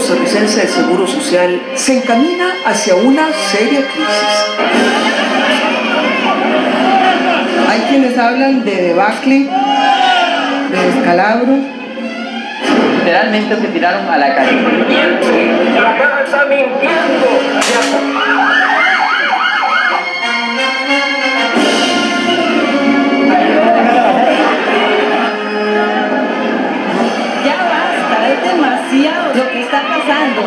costarricense de Seguro Social se encamina hacia una seria crisis. Hay quienes hablan de debacle, de descalabro. Literalmente se tiraron a la calle. La caja está mintiendo. Ya basta, es demasiado lo que está pasando.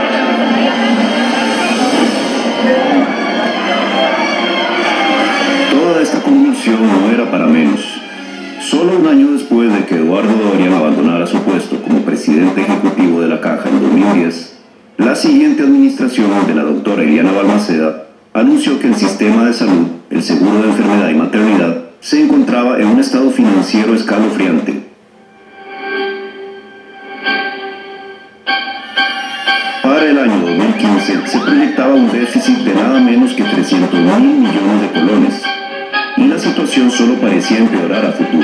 Toda esta convulsión no era para menos. Solo un año después de que Eduardo Dorian abandonara su puesto como presidente ejecutivo de la Caja en 2010, la siguiente administración de la doctora Iliana Balmaceda anunció que el sistema de salud, el seguro de enfermedad y maternidad, se encontraba en un estado financiero escalofriante. Para el año 2015 se proyectaba un déficit de nada menos que 300.000 millones de colones, y la situación solo parecía empeorar a futuro.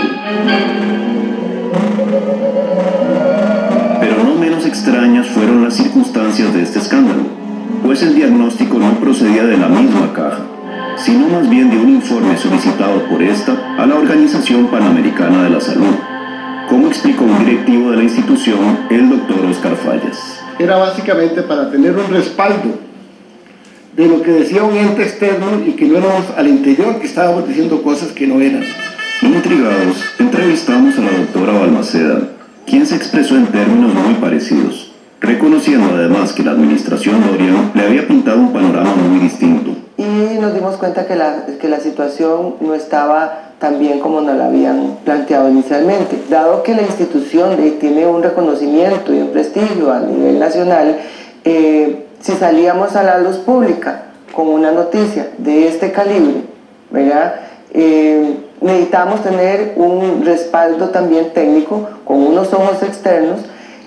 Pero no menos extrañas fueron las circunstancias de este escándalo, pues el diagnóstico no procedía de la misma caja, sino más bien de un informe solicitado por esta a la Organización Panamericana de la Salud, como explicó un directivo de la institución, el doctor Oscar Fallas. Era básicamente para tener un respaldo de lo que decía un ente externo y que no éramos al interior, que estábamos diciendo cosas que no eran. Intrigados, entrevistamos a la doctora Balmaceda, quien se expresó en términos muy parecidos, reconociendo además que la administración Dorian le había pintado un panorama muy distinto. Y nos dimos cuenta que la situación no estaba tan bien como nos la habían planteado inicialmente. Dado que la institución tiene un reconocimiento y un prestigio a nivel nacional, si salíamos a la luz pública con una noticia de este calibre, ¿verdad? Necesitamos tener un respaldo también técnico con unos ojos externos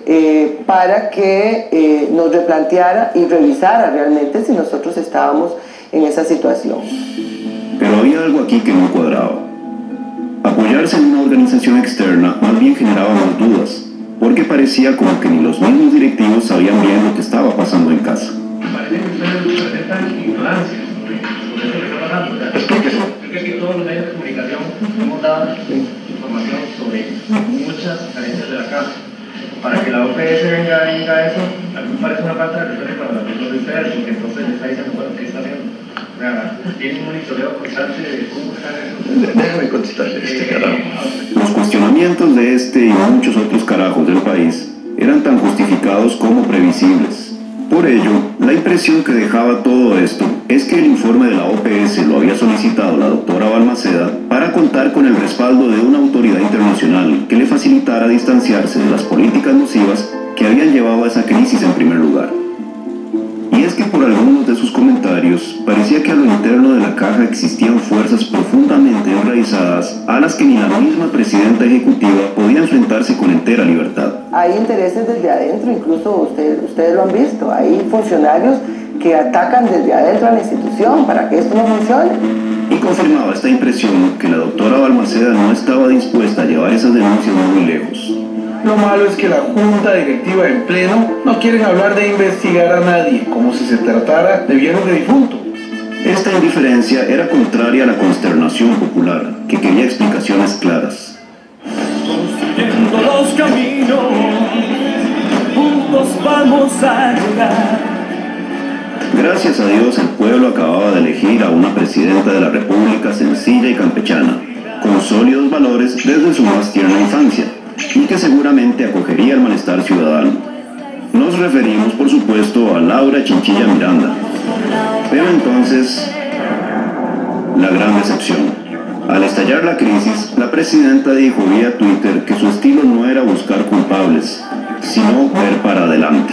para que nos replanteara y revisara realmente si nosotros estábamos en esa situación. Pero había algo aquí que no cuadraba. Apoyarse en una organización externa más bien generaba más dudas, porque parecía como que ni los mismos directivos sabían bien lo que estaba pasando en casa. Parece que ustedes presentan ignorancia sobre esto que está pasando. Explíquese. Yo creo que todos los medios de comunicación hemos dado información sobre muchas carencias de la caja. Para que la OPS venga y diga eso, a mí me parece una falta de respeto para los de ustedes, porque entonces le está diciendo, bueno, ¿qué está haciendo? O sea, tiene un monitoreo constante de cómo está eso. Déjame contestarle este carajo. Los cuestionamientos de este y muchos otros carajos del país eran tan justificados como previsibles. Por ello, la impresión que dejaba todo esto es que el informe de la OPS lo había solicitado la doctora Balmaceda para contar con el respaldo de una autoridad internacional que le facilitara distanciarse de las políticas nocivas que habían llevado a esa crisis en primer lugar. Y es que por algunos de sus comentarios parecía que a lo interno de la caja existían fuerzas profundamente enraizadas a las que ni la misma presidenta ejecutiva podía enfrentarse con entera libertad. Hay intereses desde adentro, incluso ustedes lo han visto, hay funcionarios que atacan desde adentro a la institución para que esto no funcione. Y confirmaba esta impresión que la doctora Balmaceda no estaba dispuesta a llevar esas denuncias muy lejos. Lo malo es que la junta directiva en pleno no quieren hablar de investigar a nadie, como si se tratara de bienes de difunto. Esta indiferencia era contraria a la consternación popular, que quería explicaciones claras. Construyendo los caminos, juntos vamos a llegar. Gracias a Dios, el pueblo acababa de elegir a una presidenta de la República sencilla y campechana, con sólidos valores desde su más tierna infancia, y que seguramente acogería el malestar ciudadano. Nos referimos, por supuesto, a Laura Chinchilla Miranda. Pero entonces, la gran decepción. Al estallar la crisis, la presidenta dijo vía Twitter que su estilo no era buscar culpables, sino ver para adelante.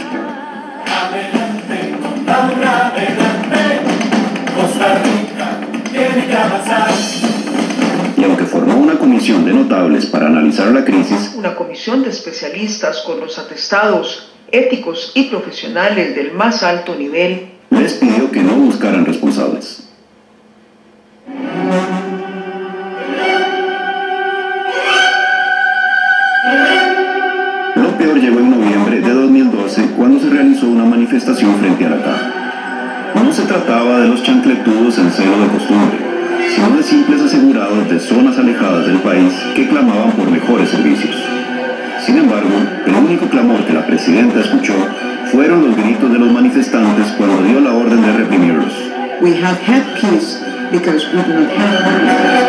Costa Rica tiene que avanzar. Y aunque formó una comisión de notables para analizar la crisis, una comisión de especialistas con los atestados éticos y profesionales del más alto nivel, les pidió que no buscaran responsables. Lo peor llegó en noviembre de 2010. 2012 cuando se realizó una manifestación frente a la caja. No se trataba de los chancletudos en celo de costumbre, sino de simples asegurados de zonas alejadas del país que clamaban por mejores servicios. Sin embargo, el único clamor que la presidenta escuchó fueron los gritos de los manifestantes cuando dio la orden de reprimirlos. We have had peace because we do not have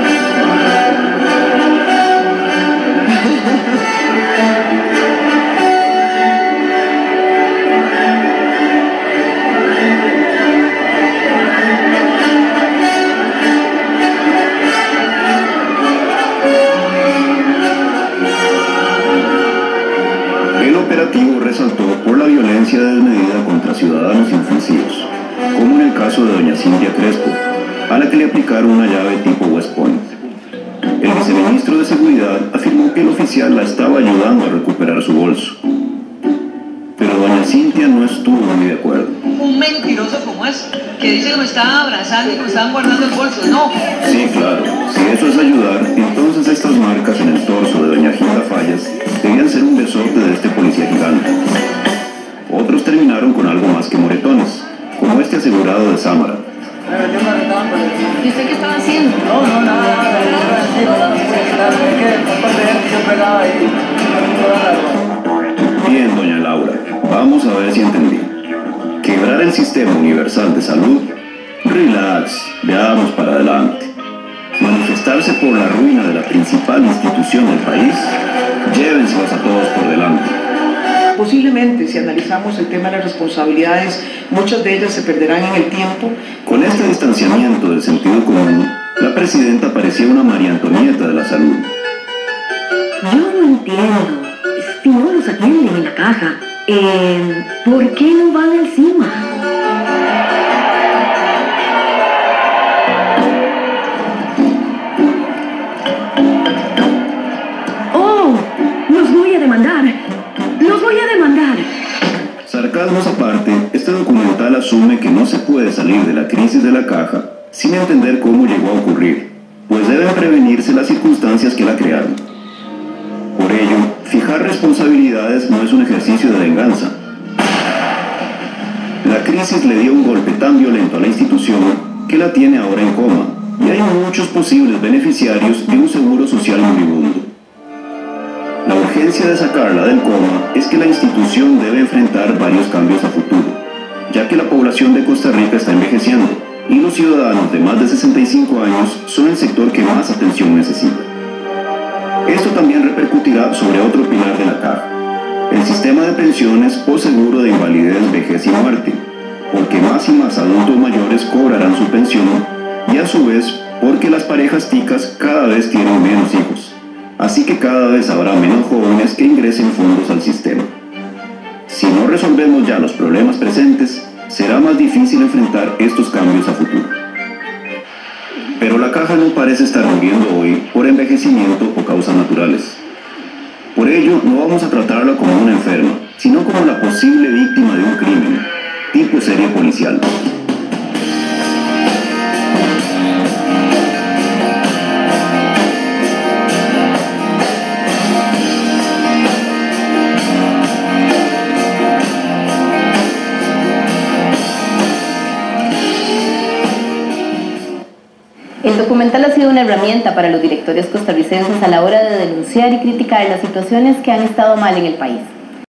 El operativo resaltó por la violencia desmedida contra ciudadanos inofensivos, como en el caso de doña Cintia Crespo, a la que le aplicaron una llave tipo West Point. El viceministro de Seguridad afirmó que el oficial la estaba ayudando a recuperar su bolso. Pero doña Cintia no estuvo muy de acuerdo. Un mentiroso como es, que dice que me estaban abrazando y que me estaban guardando el bolso. No. Sí, claro. Si eso es ayudar, entonces estas marcas en el torso de doña Gilda Fallas debían ser un besote de este policía gigante. Otros terminaron con algo más que moretones, como este asegurado de Samara. ¿Y usted qué estaba haciendo? No, nada. Bien, doña Laura, vamos a ver si entendí. Quebrar el sistema universal de salud. Relax, veamos para adelante. Manifestarse por la ruina de la principal institución del país. Llévenselos a todos por delante. Posiblemente, si analizamos el tema de las responsabilidades, muchas de ellas se perderán en el tiempo. Con este distanciamiento del sentido común, la presidenta parecía una María Antonieta de la salud. Yo no entiendo. Si no los atienden en la caja, ¿por qué no van al CIMA? ¡Oh! ¡Los voy a demandar! ¡Los voy a demandar! Sarcasmos aparte, este documental asume que no se puede salir de la crisis de la caja sin entender cómo llegó a ocurrir, pues deben prevenirse las circunstancias que la crearon. Por ello, fijar responsabilidades no es un ejercicio de venganza. La crisis le dio un golpe tan violento a la institución que la tiene ahora en coma, y hay muchos posibles beneficiarios de un seguro social moribundo. La urgencia de sacarla del coma es que la institución debe enfrentar varios cambios a futuro, ya que la población de Costa Rica está envejeciendo y los ciudadanos de más de 65 años son el sector que más atención necesita. Esto también repercutirá sobre otro pilar de la caja, el sistema de pensiones o seguro de invalidez, vejez y muerte, porque más y más adultos mayores cobrarán su pensión y a su vez porque las parejas ticas cada vez tienen menos hijos. Así que cada vez habrá menos jóvenes que ingresen fondos al sistema. Si no resolvemos ya los problemas presentes, será más difícil enfrentar estos cambios a futuro. Pero la caja no parece estar muriendo hoy por envejecimiento o causas naturales. Por ello, no vamos a tratarla como una enferma, sino como la posible víctima de un crimen, tipo serie policial. El documental ha sido una herramienta para los directores costarricenses a la hora de denunciar y criticar las situaciones que han estado mal en el país.